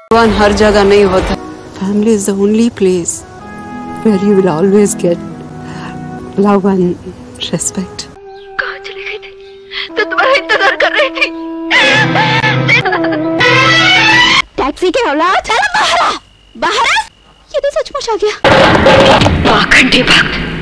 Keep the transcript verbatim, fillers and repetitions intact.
भगवान हर जगह नहीं होता। Family is the only place where you will always get love and respect. कहाँ चली गई थी? तो तुम्हारा इंतजार कर रही थी। टैक्सी के औलाद, चलो बाहर आ, बाहर आ। ये तो सचमुच आ गया। पाखंडी भक्त।